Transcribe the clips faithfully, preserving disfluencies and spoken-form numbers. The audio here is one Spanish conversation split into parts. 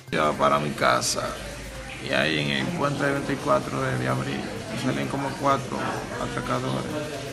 Iba para mi casa y ahí en el puente veinticuatro de, de abril salen como cuatro atracadores.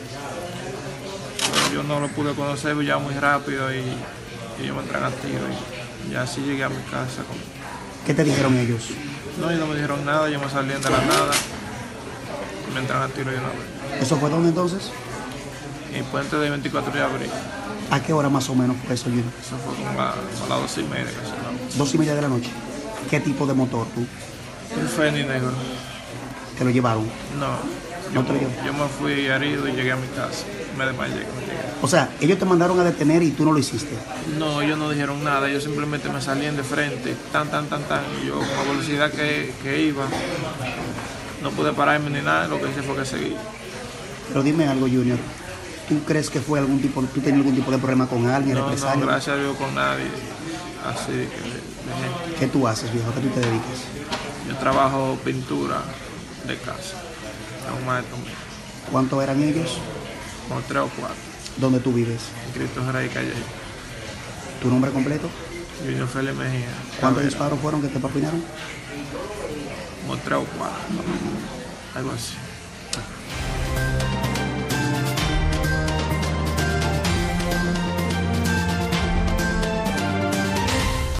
Pero yo no lo pude conocer ya muy rápido y, y ellos me entran a tiro y ya así llegué a mi casa. ¿Qué te dijeron ellos? No, ellos no me dijeron nada, ellos me salían de la nada y me entran a tiro de una vez. ¿Eso fue dónde entonces? En el puente de veinticuatro de abril. ¿A qué hora más o menos fue eso, Junior? Eso fue como a, a las dos y media casi. ¿No? Dos y media de la noche. ¿Qué tipo de motor tú? Un Fénix negro. ¿Te lo llevaron? No, ¿No yo, te lo llevaron? yo me fui herido y llegué a mi casa. Me desmayé cuando llegué. O sea, ellos te mandaron a detener y tú no lo hiciste. No, ellos no dijeron nada, ellos simplemente me salían de frente, tan, tan, tan, tan, y yo con la velocidad que, que iba, no pude pararme ni nada, lo que hice fue que seguí. Pero dime algo, Junior. ¿Tú crees que fue algún tipo, tú tenías algún tipo de problema con alguien, No, no, represalia? gracias a Dios con nadie, así de, que de, de gente. ¿Qué tú haces, viejo? ¿A qué tú te dedicas? Yo trabajo pintura de casa, es un maestro mío, ¿Cuántos eran ellos? como tres o cuatro, ¿Dónde tú vives? en Cristo Rey Calle, ¿Tu nombre completo? Junior Félix Mejía. ¿Cuántos Cabrera, disparos fueron que te propinaron? como tres o cuatro, algo así.